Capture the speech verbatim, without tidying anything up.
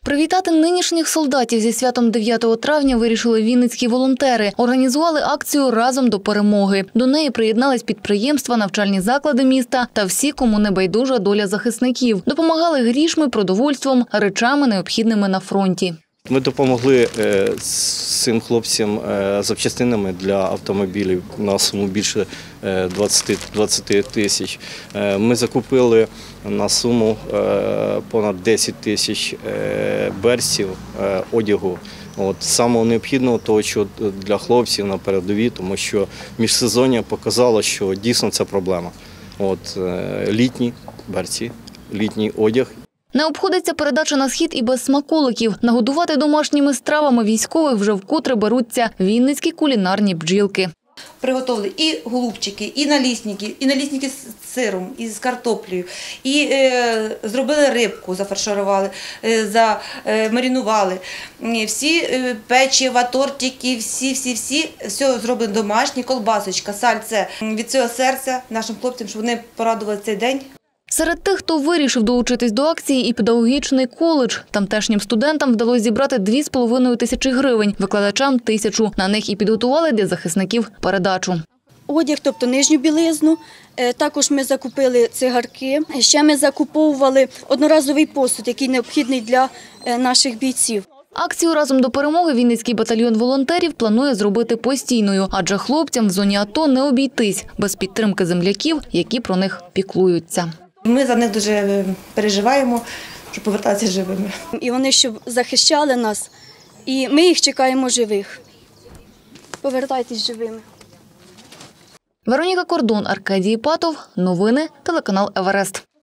Привітати нинішніх солдатів зі святом дев'ятого травня вирішили вінницькі волонтери. Організували акцію «Разом до перемоги». До неї приєднались підприємства, навчальні заклади міста та всі, кому не байдужа доля захисників. Допомагали грішми, продовольством, речами, необхідними на фронті. Ми допомогли цим хлопцям запчастинами для автомобілів на суму більше двадцяти тисяч. Ми закупили на суму понад десять тисяч берців одягу. От, самого необхідного того, що для хлопців на передовій, тому що міжсезоння показало, що дійсно це проблема. От, літні берці, літній одяг. Не обходиться передача на схід і без смаколиків. Нагодувати домашніми стравами військових вже вкотре беруться вінницькі кулінарні бджілки. Приготовили і голубчики, і налісники, і налісники з сиром, і з картоплею, і е, зробили рибку, зафарширували, е, замаринували. Всі е, печива, тортики, всі-всі-всі, все зроблено домашнє, колбасочка, сальце. Від цього серця нашим хлопцям, щоб вони порадували цей день. Серед тих, хто вирішив долучитись до акції, і педагогічний коледж. Тамтешнім студентам вдалося зібрати дві з половиною тисячі гривень, викладачам – тисячу. На них і підготували для захисників передачу. Одяг, тобто нижню білизну, також ми закупили цигарки, ще ми закуповували одноразовий посуд, який необхідний для наших бійців. Акцію «Разом до перемоги» Вінницький батальйон волонтерів планує зробити постійною, адже хлопцям в зоні АТО не обійтись без підтримки земляків, які про них піклуються. Ми за них дуже переживаємо, щоб повертатися живими. І вони, щоб захищали нас, і ми їх чекаємо живих. Повертайтесь живими. Вероніка Кордон, Аркадій Патов. Новини, телеканал «Еверест».